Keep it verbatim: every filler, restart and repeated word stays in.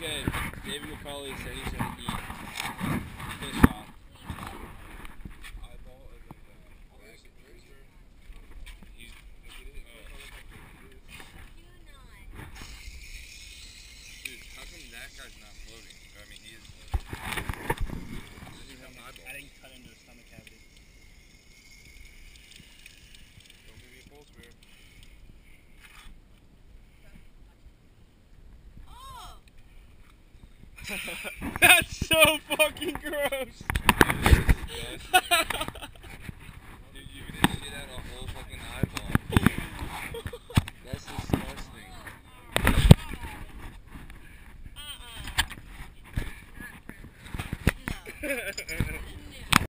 Okay, David McCauley said he's gonna eat fish off. Eyeball and then uh, where's it? Where's your? He's look at it. Oh. Dude, how come that guy's not floating? I mean, he is floating. I didn't cut into his stomach cavity. Don't give me a full spear. That's so fucking gross!